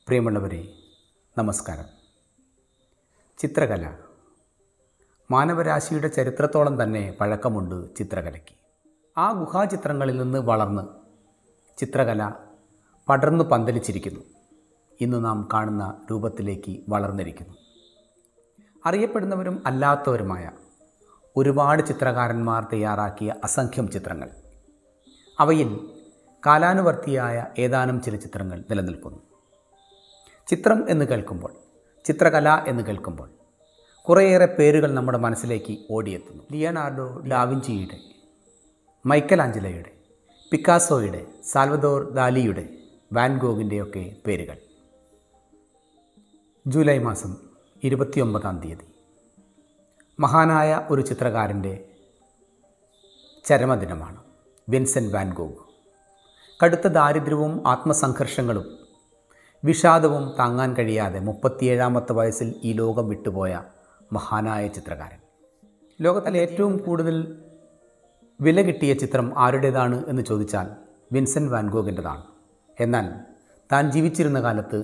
പ്രിയമുള്ളവരെ, നമസ്കാരം. ചിത്രകല മാനവരാശിയുടെ ചരിത്രത്തോളം തന്നെ പഴക്കമുണ്ട് ചിത്രകലയ്ക്ക്. ആ ഗുഹാചിത്രങ്ങളിൽ നിന്ന് വളർന്ന് ചിത്രകല പടർന്നു പന്തലിച്ചിരിക്കുന്നു. ഇന്ന് നാം കാണുന്ന രൂപത്തിലേക്ക് വളർന്നിരിക്കുന്നു. അറിയപ്പെടുന്നവരും അല്ലാത്തവരുമായ ഒരുപാട് ചിത്രകാരന്മാർ തയ്യാറാക്കിയ അസംഖ്യം ചിത്രങ്ങൾ, അവയിൽ കാലാനുവർത്തിയായ ഏതാനും ചില ചിത്രങ്ങൾ നിലനിൽക്കുന്നു. ചിത്രം എന്ന് കേൾക്കുമ്പോൾ, ചിത്രകല എന്ന് കേൾക്കുമ്പോൾ കുറേയേറെ പേരുകൾ നമ്മുടെ മനസ്സിലേക്ക് ഓടിയെത്തുന്നു. ലിയനാർഡോ ഡാവിഞ്ചിയുടെ, മൈക്കലാഞ്ചലോയുടെ, പിക്കാസോയുടെ, സാൽവദോർ ദാലിയുടെ, വാൻ ഗോഗിൻ്റെയൊക്കെ പേരുകൾ. ജൂലൈ മാസം 29 മഹാനായ ഒരു ചിത്രകാരൻ്റെ ചരമദിനമാണ്. വിൻസെൻ്റ് വാൻ ഗോഗ് കടുത്ത ദാരിദ്ര്യവും ആത്മസംഘർഷങ്ങളും വിഷാദവും താങ്ങാൻ കഴിയാതെ 37ാമത്തെ വയസ്സിൽ ഈ ലോകം വിട്ടുപോയ മഹാനായ ചിത്രകാരൻ. ലോകത്തിലെ ഏറ്റവും കൂടുതൽ വില കിട്ടിയ ചിത്രം ആരുടേതാണ് എന്ന് ചോദിച്ചാൽ വിൻസെൻ്റ് വാൻ ഗോഗിൻ്റെതാണ്. എന്നാൽ താൻ ജീവിച്ചിരുന്ന കാലത്ത്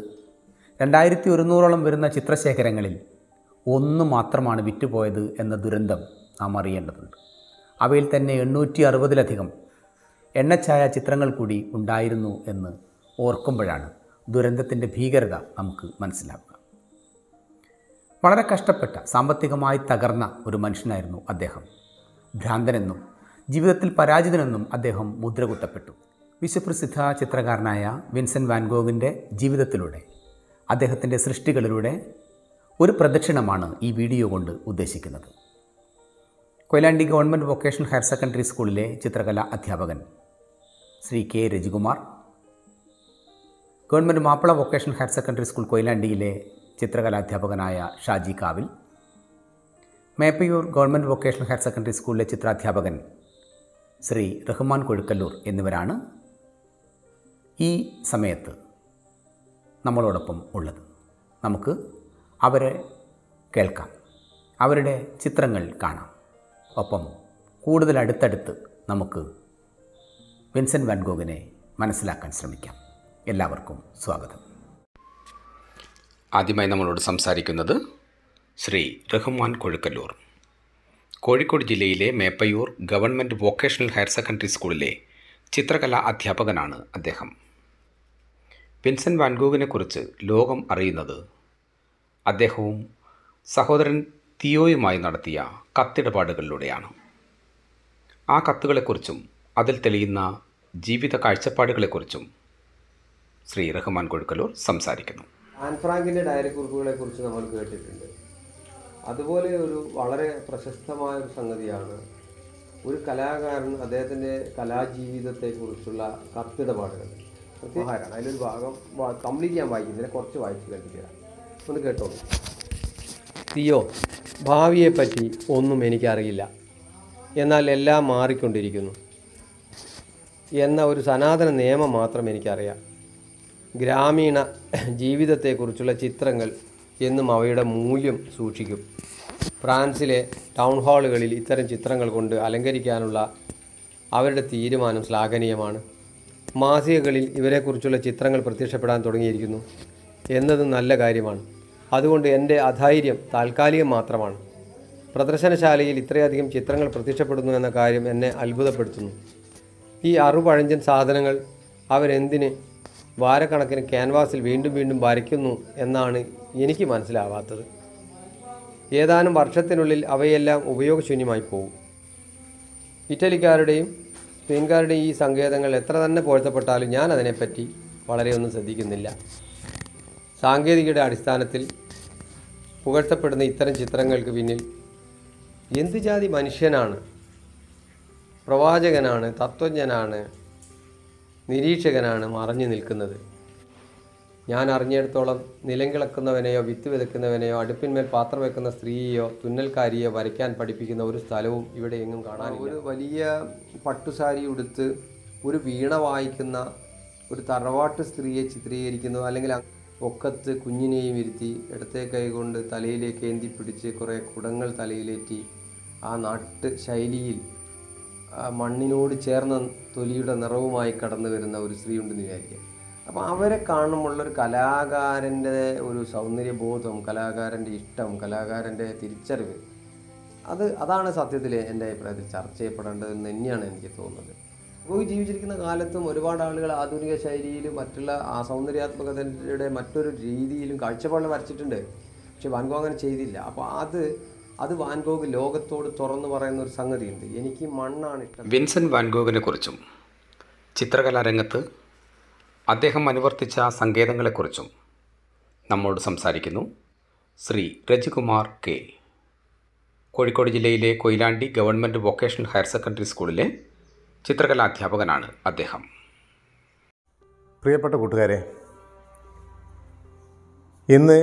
2100ഓളം വരുന്ന ചിത്രശേഖരങ്ങളിൽ ഒന്ന് മാത്രമാണ് വിറ്റുപോയത് എന്ന ദുരന്തം നാം അറിയേണ്ടതുണ്ട്. അവയിൽ തന്നെ 860ലധികം എണ്ണച്ചായ ചിത്രങ്ങൾ കൂടി ഉണ്ടായിരുന്നു എന്ന് ഓർക്കുമ്പോഴാണ് ദുരന്തത്തിൻ്റെ ഭീകരത നമുക്ക് മനസ്സിലാക്കുക. വളരെ കഷ്ടപ്പെട്ട, സാമ്പത്തികമായി തകർന്ന ഒരു മനുഷ്യനായിരുന്നു അദ്ദേഹം. ഭ്രാന്തനെന്നും ജീവിതത്തിൽ പരാജിതനെന്നും അദ്ദേഹം മുദ്രകുത്തപ്പെട്ടു. വിശ്വപ്രസിദ്ധ ചിത്രകാരനായ വിൻസെൻ്റ് വാൻ ഗോഗിൻ്റെ ജീവിതത്തിലൂടെ, അദ്ദേഹത്തിൻ്റെ സൃഷ്ടികളിലൂടെ ഒരു പ്രദക്ഷിണമാണ് ഈ വീഡിയോ കൊണ്ട് ഉദ്ദേശിക്കുന്നത്. Koyilandy government vocational higher secondary സ്കൂളിലെ ചിത്രകലാ അധ്യാപകൻ Shri K Rajikumar, government Mappila vocational higher secondary school കൊയിലാണ്ടിയിലെ ചിത്രകലാധ്യാപകനായ Shaji Kavil, Meppayur government vocational higher secondary സ്കൂളിലെ ചിത്രാധ്യാപകൻ ശ്രീ റഹ്മാൻ കൊഴുക്കല്ലൂർ എന്നിവരാണ് ഈ സമയത്ത് നമ്മളോടൊപ്പം ഉള്ളത്. നമുക്ക് അവരെ കേൾക്കാം, അവരുടെ ചിത്രങ്ങൾ കാണാം. ഒപ്പം കൂടുതൽ അടുത്തടുത്ത് നമുക്ക് വിൻസെൻ്റ് വാൻ ഗോഗിനെ മനസ്സിലാക്കാൻ ശ്രമിക്കാം. എല്ലാവർക്കും സ്വാഗതം. ആദ്യമായി നമ്മളോട് സംസാരിക്കുന്നത് ശ്രീ റഹ്മാൻ കൊഴുക്കല്ലൂർ. കോഴിക്കോട് ജില്ലയിലെ Meppayur government vocational higher secondary സ്കൂളിലെ ചിത്രകലാ അധ്യാപകനാണ് അദ്ദേഹം. വിൻസെൻ്റ് വാൻ ഗോഗിനെക്കുറിച്ച് ലോകം അറിയുന്നത് അദ്ദേഹവും സഹോദരൻ തിയോയുമായി നടത്തിയ കത്തിടപാടുകളിലൂടെയാണ്. ആ കത്തുകളെക്കുറിച്ചും അതിൽ തെളിയുന്ന ജീവിത കാഴ്ചപ്പാടുകളെക്കുറിച്ചും ശ്രീ റഹ്മാൻ കൊഴുക്കല്ലൂർ സംസാരിക്കുന്നു. ആൻ ഫ്രാങ്കിൻ്റെ ഡയറി കുറിപ്പുകളെക്കുറിച്ച് നമ്മൾ കേട്ടിട്ടുണ്ട്. അതുപോലെ ഒരു വളരെ പ്രശസ്തമായ ഒരു സംഗതിയാണ് ഒരു കലാകാരൻ അദ്ദേഹത്തിൻ്റെ കലാജീവിതത്തെക്കുറിച്ചുള്ള കത്തിടപാടുകൾ. പ്രത്യേകമാണ് അതിലൊരു ഭാഗം കംപ്ലീറ്റ് ഞാൻ വായിക്കുന്നില്ല, കുറച്ച് വായിച്ച് കണ്ടിട്ടില്ല, ഒന്ന് കേട്ടോളൂ. തിയോ, ഭാവിയെപ്പറ്റി ഒന്നും എനിക്കറിയില്ല, എന്നാൽ എല്ലാം മാറിക്കൊണ്ടിരിക്കുന്നു എന്ന ഒരു സനാതന നിയമം മാത്രം എനിക്കറിയാം. ഗ്രാമീണ ജീവിതത്തെക്കുറിച്ചുള്ള ചിത്രങ്ങൾ എന്നും അവയുടെ മൂല്യം സൂക്ഷിക്കും. ഫ്രാൻസിലെ ടൗൺ ഹാളുകളിൽ ഇത്തരം ചിത്രങ്ങൾ കൊണ്ട് അലങ്കരിക്കാനുള്ള അവരുടെ തീരുമാനം ശ്ലാഘനീയമാണ്. മാസികകളിൽ ഇവരെക്കുറിച്ചുള്ള ചിത്രങ്ങൾ പ്രത്യക്ഷപ്പെടാൻ തുടങ്ങിയിരിക്കുന്നു എന്നതും നല്ല കാര്യമാണ്. അതുകൊണ്ട് എൻ്റെ അധൈര്യം താൽക്കാലികം മാത്രമാണ്. പ്രദർശനശാലയിൽ ഇത്രയധികം ചിത്രങ്ങൾ പ്രത്യക്ഷപ്പെടുന്നു എന്ന കാര്യം എന്നെ അത്ഭുതപ്പെടുത്തുന്നു. ഈ അറുപഴഞ്ചൻ സാധനങ്ങൾ അവരെന്തിന് വാരക്കണക്കിന് ക്യാൻവാസിൽ വീണ്ടും വീണ്ടും വരയ്ക്കുന്നു എന്നാണ് എനിക്ക് മനസ്സിലാവാത്തത്. ഏതാനും വർഷത്തിനുള്ളിൽ അവയെല്ലാം ഉപയോഗശൂന്യമായി പോകും. ഇറ്റലിക്കാരുടെയും സ്പെയിൻകാരുടെയും ഈ സങ്കേതങ്ങൾ എത്ര തന്നെ പുകഴ്ത്തപ്പെട്ടാലും ഞാൻ അതിനെപ്പറ്റി വളരെയൊന്നും ശ്രദ്ധിക്കുന്നില്ല. സാങ്കേതികയുടെ അടിസ്ഥാനത്തിൽ പുകഴ്ത്തപ്പെടുന്ന ഇത്തരം ചിത്രങ്ങൾക്ക് പിന്നിൽ എന്ത് ജാതി മനുഷ്യനാണ്? പ്രവാചകനാണ്, തത്വജ്ഞനാണ്, നിരീക്ഷകനാണ് മറഞ്ഞു നിൽക്കുന്നത്? ഞാൻ അറിഞ്ഞിടത്തോളം നിലങ്കിളക്കുന്നവനെയോ വിത്ത് വിതയ്ക്കുന്നവനെയോ അടുപ്പിന്മേൽ പാത്രം വെക്കുന്ന സ്ത്രീയെയോ തുന്നൽക്കാരിയോ വരയ്ക്കാൻ പഠിപ്പിക്കുന്ന ഒരു സ്ഥലവും ഇവിടെ എങ്ങും കാണാനില്ല. ഒരു വലിയ പട്ടുസാരി ഉടുത്ത് ഒരു വീണ വായിക്കുന്ന ഒരു തറവാട്ട് സ്ത്രീയെ ചിത്രീകരിക്കുന്നു, അല്ലെങ്കിൽ ഒക്കത്ത് കുഞ്ഞിനെയും ഇരുത്തി ഇടത്തെ കൈ കൊണ്ട് തലയിലേക്ക് ഏന്തി പിടിച്ച് കുറേ കുടങ്ങൾ തലയിലേറ്റി ആ നാട്ട് ശൈലിയിൽ മണ്ണിനോട് ചേർന്ന തൊലിയുടെ നിറവുമായി കടന്നു വരുന്ന ഒരു സ്ത്രീ ഉണ്ടെന്ന് വിചാരിക്കുക. അപ്പോൾ അവരെ കാണുമ്പോഴുള്ളൊരു കലാകാരൻ്റെ ഒരു സൗന്ദര്യബോധം, കലാകാരൻ്റെ ഇഷ്ടം, കലാകാരൻ്റെ തിരിച്ചറിവ്, അതാണ് സത്യത്തിൽ എൻ്റെ അഭിപ്രായത്തിൽ ചർച്ച ചെയ്യപ്പെടേണ്ടതെന്ന് തന്നെയാണ് എനിക്ക് തോന്നുന്നത്. ഗോഹ് ജീവിച്ചിരിക്കുന്ന കാലത്തും ഒരുപാട് ആളുകൾ ആധുനിക ശൈലിയിലും മറ്റുള്ള ആ സൗന്ദര്യാത്മകതയുടെ മറ്റൊരു രീതിയിലും കാഴ്ചപ്പാടുകൾ വരച്ചിട്ടുണ്ട്. പക്ഷെ വാൻ ഗോഗ് അങ്ങനെ ചെയ്തില്ല. അപ്പോൾ അത് വാൻ ഗോഗ് ലോകത്തോട് തുറന്നു പറയുന്ന ഒരു സംഗതിയുണ്ട്, എനിക്ക് മണ്ണാണ് ഇഷ്ടം. വിൻസെൻ്റ് വാൻ ഗോഗിനെ കുറിച്ചും ചിത്രകലാരംഗത്ത് അദ്ദേഹം അനുവർത്തിച്ച സങ്കേതങ്ങളെക്കുറിച്ചും നമ്മോട് സംസാരിക്കുന്നു ശ്രീ രജികുമാർ കെ. കോഴിക്കോട് ജില്ലയിലെ Koyilandy government vocational higher secondary സ്കൂളിലെ ചിത്രകലാധ്യാപകനാണ് അദ്ദേഹം. പ്രിയപ്പെട്ട കൂട്ടുകാരെ, ഇന്ന്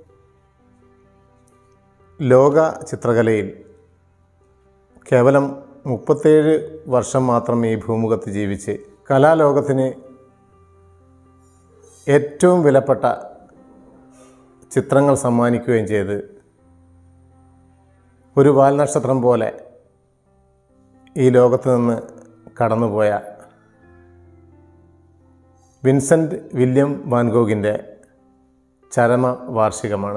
ലോക ചിത്രകലയിൽ കേവലം 37 വർഷം മാത്രം ഈ ഭൂമുഖത്ത് ജീവിച്ച് കലാലോകത്തിന് ഏറ്റവും വിലപ്പെട്ട ചിത്രങ്ങൾ സമ്മാനിക്കുകയും ചെയ്ത് ഒരു വാൽനക്ഷത്രം പോലെ ഈ ലോകത്ത് നിന്ന് കടന്നുപോയ വിൻസെൻ്റ് വില്യം വാൻ ഗോഗിൻ്റെ ചരമ വാർഷികമാണ്.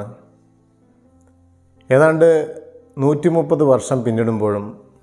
ഏതാണ്ട് 130 വർഷം പിന്നിടുമ്പോഴും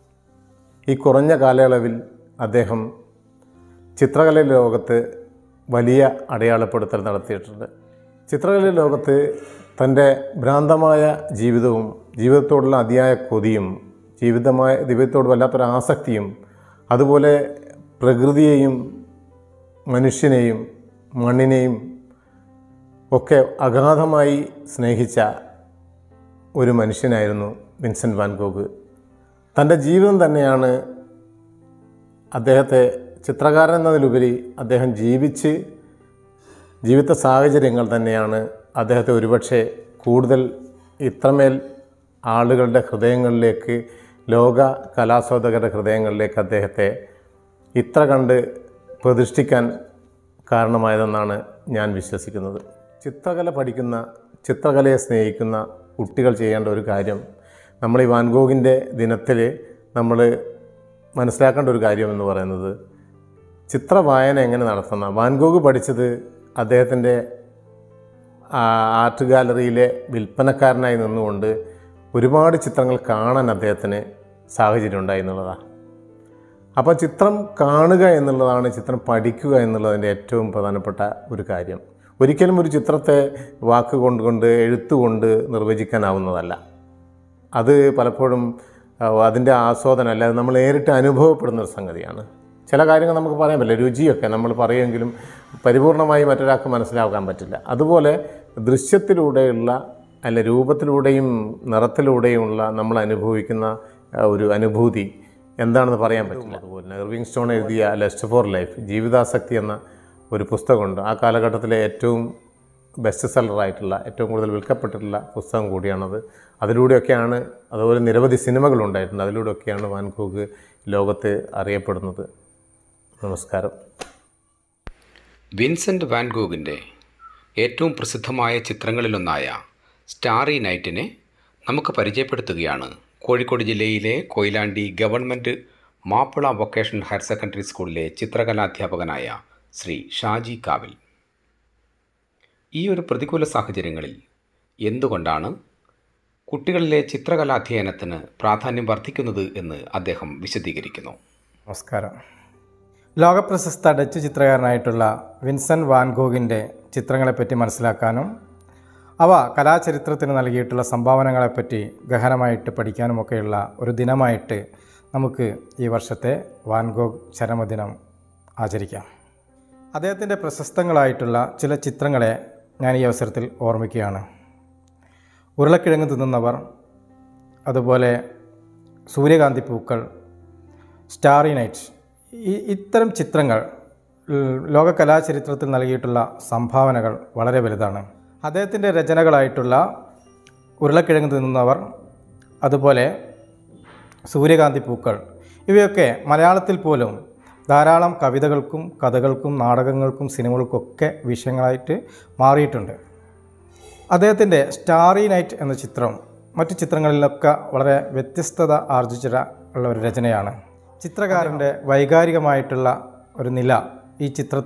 ഈ കുറഞ്ഞ കാലയളവിൽ അദ്ദേഹം ചിത്രകല ലോകത്ത് വലിയ അടയാളപ്പെടുത്തൽ നടത്തിയിട്ടുണ്ട്. ചിത്രകല ലോകത്ത് തൻ്റെ ഭ്രാന്തമായ ജീവിതവും ജീവിതത്തോടുള്ള അതിയായ കൊതിയും ജീവിതത്തോട് വല്ലാത്തൊരു ആസക്തിയും അതുപോലെ പ്രകൃതിയെയും മനുഷ്യനെയും മണ്ണിനെയും ഒക്കെ അഗാധമായി സ്നേഹിച്ച ഒരു മനുഷ്യനായിരുന്നു വിൻസെൻ്റ് വാൻ ഗോഗ്. തൻ്റെ ജീവിതം തന്നെയാണ് അദ്ദേഹത്തെ ചിത്രകാരൻ എന്നതിലുപരി അദ്ദേഹം ജീവിത സാഹചര്യങ്ങൾ തന്നെയാണ് അദ്ദേഹത്തെ ഒരുപക്ഷെ കൂടുതൽ ഇത്രമേൽ ആളുകളുടെ ഹൃദയങ്ങളിലേക്ക്, ലോക കലാസ്വാദകരുടെ ഹൃദയങ്ങളിലേക്ക് അദ്ദേഹത്തെ ഇത്ര കണ്ട് പ്രതിഷ്ഠിക്കാൻ കാരണമായതെന്നാണ് ഞാൻ വിശ്വസിക്കുന്നത്. ചിത്രകല പഠിക്കുന്ന, ചിത്രകലയെ സ്നേഹിക്കുന്ന കുട്ടികൾ ചെയ്യേണ്ട ഒരു കാര്യം, നമ്മൾ ഈ വാൻ ഗോഗിൻ്റെ ദിനത്തിൽ നമ്മൾ മനസ്സിലാക്കേണ്ട ഒരു കാര്യമെന്ന് പറയുന്നത്, ചിത്രവായന എങ്ങനെ നടത്തുന്ന. വാൻ ഗോഗ് പഠിച്ചത് അദ്ദേഹത്തിൻ്റെ ആർട്ട് ഗാലറിയിലെ വിൽപ്പനക്കാരനായി നിന്നുകൊണ്ട് ഒരുപാട് ചിത്രങ്ങൾ കാണാൻ അദ്ദേഹത്തിന് സാഹചര്യം ഉണ്ടായി എന്നുള്ളതാണ്. അപ്പോൾ ചിത്രം കാണുക എന്നുള്ളതാണ് ചിത്രം പഠിക്കുക എന്നുള്ളതിൻ്റെ ഏറ്റവും പ്രധാനപ്പെട്ട ഒരു കാര്യം. ഒരിക്കലും ഒരു ചിത്രത്തെ വാക്കുകൊണ്ട് എഴുത്തുകൊണ്ട് നിർവചിക്കാനാവുന്നതല്ല. അത് പലപ്പോഴും അതിൻ്റെ ആസ്വാദനം അല്ലാതെ നമ്മൾ നേരിട്ട് അനുഭവപ്പെടുന്നൊരു സംഗതിയാണ്. ചില കാര്യങ്ങൾ നമുക്ക് പറയാൻ പറ്റില്ല, രുചിയൊക്കെ നമ്മൾ പറയുമെങ്കിലും പരിപൂർണമായി മറ്റൊരാൾക്ക് മനസ്സിലാക്കാൻ പറ്റില്ല. അതുപോലെ ദൃശ്യത്തിലൂടെയുള്ള രൂപത്തിലൂടെയും നിറത്തിലൂടെയുമുള്ള നമ്മൾ അനുഭവിക്കുന്ന ഒരു അനുഭൂതി എന്താണെന്ന് പറയാൻ പറ്റില്ല. അതുപോലെ ഇർവിങ് സ്റ്റോൺ എഴുതിയ ലെസ്റ്റ് ഫോർ ലൈഫ്, ജീവിതാസക്തി എന്ന ഒരു പുസ്തകമുണ്ട്. ആ കാലഘട്ടത്തിലെ ഏറ്റവും ബെസ്റ്റ് സെല്ലറായിട്ടുള്ള, ഏറ്റവും കൂടുതൽ വിൽക്കപ്പെട്ടിട്ടുള്ള പുസ്തകം കൂടിയാണത്. അതിലൂടെയൊക്കെയാണ്, അതുപോലെ നിരവധി സിനിമകളുണ്ടായിട്ടുണ്ട്, അതിലൂടെയൊക്കെയാണ് വാൻ ഗോഗ് ലോകത്ത് അറിയപ്പെടുന്നത്. നമസ്കാരം. വിൻസെൻ്റ് വാൻ ഗോഗിൻ്റെ ഏറ്റവും പ്രസിദ്ധമായ ചിത്രങ്ങളിലൊന്നായ സ്റ്റാറി നൈറ്റിനെ നമുക്ക് പരിചയപ്പെടുത്തുകയാണ് കോഴിക്കോട് ജില്ലയിലെ Koyilandy government Mappila vocational higher secondary സ്കൂളിലെ ചിത്രകലാധ്യാപകനായ ശ്രീ ഷാജി കാവിൽ. ഈ ഒരു പ്രതികൂല സാഹചര്യങ്ങളിൽ എന്തുകൊണ്ടാണ് കുട്ടികളിലെ ചിത്രകലാധ്യയനത്തിന് പ്രാധാന്യം വർദ്ധിക്കുന്നത് എന്ന് അദ്ദേഹം വിശദീകരിക്കുന്നു. നമസ്കാരം. ലോകപ്രശസ്ത ഡച്ച് ചിത്രകാരനായിട്ടുള്ള വിൻസെൻ്റ് വാൻ ഗോഗിൻ്റെ ചിത്രങ്ങളെപ്പറ്റി മനസ്സിലാക്കാനും അവ കലാചരിത്രത്തിന് നൽകിയിട്ടുള്ള സംഭാവനകളെപ്പറ്റി ഗഹനമായിട്ട് പഠിക്കാനുമൊക്കെയുള്ള ഒരു ദിനമായിട്ട് നമുക്ക് ഈ വർഷത്തെ വാൻ ഗോഗ് ചരമദിനം ആചരിക്കാം. അദ്ദേഹത്തിൻ്റെ പ്രശസ്തങ്ങളായിട്ടുള്ള ചില ചിത്രങ്ങളെ ഞാൻ ഈ അവസരത്തിൽ ഓർമ്മിക്കുകയാണ്. ഉരുളക്കിഴങ്ങ് തിന്നുന്നവർ, അതുപോലെ സൂര്യകാന്തി പൂക്കൾ, സ്റ്റാറി നൈറ്റ്, ഇത്തരം ചിത്രങ്ങൾ ലോക കലാചരിത്രത്തിൽ നൽകിയിട്ടുള്ള സംഭാവനകൾ വളരെ വലുതാണ്. അദ്ദേഹത്തിൻ്റെ രചനകളായിട്ടുള്ള ഉരുളക്കിഴങ്ങ് തിന്നുന്നവർ, അതുപോലെ സൂര്യകാന്തി പൂക്കൾ, ഇവയൊക്കെ മലയാളത്തിൽ പോലും ധാരാളം കവിതകൾക്കും കഥകൾക്കും നാടകങ്ങൾക്കും സിനിമകൾക്കൊക്കെ വിഷയങ്ങളായിട്ട് മാറിയിട്ടുണ്ട്. അദ്ദേഹത്തിൻ്റെ സ്റ്റാറി നൈറ്റ് എന്ന ചിത്രം മറ്റു ചിത്രങ്ങളിലൊക്കെ വളരെ വ്യത്യസ്തത ആർജിച്ചിട്ടുള്ള ഒരു രചനയാണ്. ചിത്രകാരൻ്റെ വൈകാരികമായിട്ടുള്ള ഒരു നില ഈ ചിത്രത്തിൽ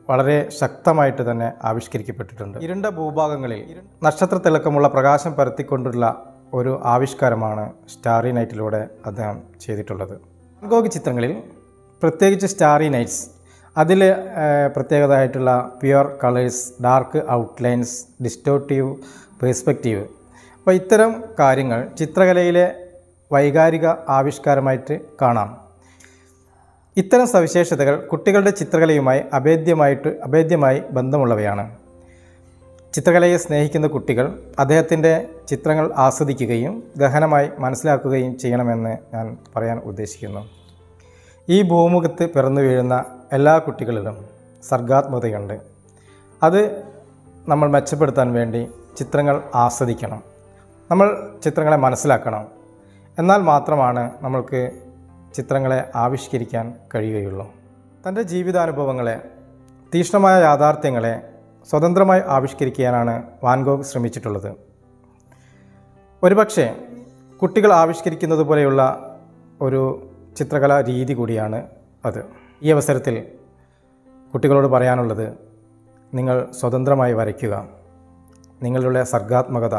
വളരെ ശക്തമായിട്ട് തന്നെ ആവിഷ്കരിക്കപ്പെട്ടിട്ടുണ്ട്. ഇരുണ്ട ഭൂഭാഗങ്ങളിൽ നക്ഷത്രത്തിളക്കമുള്ള പ്രകാശം പരത്തിക്കൊണ്ടുള്ള ഒരു ആവിഷ്കാരമാണ് സ്റ്റാറി നൈറ്റിലൂടെ അദ്ദേഹം ചെയ്തിട്ടുള്ളത്. വാൻ ഗോഗ് ചിത്രങ്ങളിൽ പ്രത്യേകിച്ച് സ്റ്റാറി നൈറ്റ്സ് അതിൽ പ്രത്യേകതയായിട്ടുള്ള pure colours, dark outlines, distortive perspective, അപ്പോൾ ഇത്തരം കാര്യങ്ങൾ ചിത്രകലയിലെ വൈകാരിക ആവിഷ്കാരമായിട്ട് കാണാം. ഇത്തരം സവിശേഷതകൾ കുട്ടികളുടെ ചിത്രകലയുമായി അഭേദ്യമായി ബന്ധമുള്ളവയാണ്. ചിത്രകലയെ സ്നേഹിക്കുന്ന കുട്ടികൾ അദ്ദേഹത്തിൻ്റെ ചിത്രങ്ങൾ ആസ്വദിക്കുകയും ഗഹനമായി മനസ്സിലാക്കുകയും ചെയ്യണമെന്ന് ഞാൻ പറയാൻ ഉദ്ദേശിക്കുന്നു. ഈ ഭൂമുഖത്ത് പിറന്നു വീഴുന്ന എല്ലാ കുട്ടികളിലും സർഗാത്മകതയുണ്ട്. അത് നമ്മൾ മെച്ചപ്പെടുത്താൻ വേണ്ടി ചിത്രങ്ങൾ ആസ്വദിക്കണം, നമ്മൾ ചിത്രങ്ങളെ മനസ്സിലാക്കണം. എന്നാൽ മാത്രമാണ് നമ്മൾക്ക് ചിത്രങ്ങളെ ആവിഷ്കരിക്കാൻ കഴിയുകയുള്ളൂ. തൻ്റെ ജീവിതാനുഭവങ്ങളെ, തീക്ഷ്ണമായ യാഥാർത്ഥ്യങ്ങളെ സ്വതന്ത്രമായി ആവിഷ്കരിക്കാനാണ് വാൻ ഗോഗ് ശ്രമിച്ചിട്ടുള്ളത്. ഒരുപക്ഷെ കുട്ടികൾ ആവിഷ്കരിക്കുന്നത് പോലെയുള്ള ഒരു ചിത്രകലാ രീതി കൂടിയാണ് അത്. ഈ അവസരത്തിൽ കുട്ടികളോട് പറയാനുള്ളത്, നിങ്ങൾ സ്വതന്ത്രമായി വരയ്ക്കുക. നിങ്ങളുടെ സർഗാത്മകത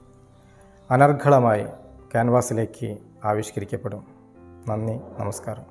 അനർഘളമായി ക്യാൻവാസിലേക്ക് ആവിഷ്കരിക്കപ്പെടും. നന്ദി, നമസ്കാരം.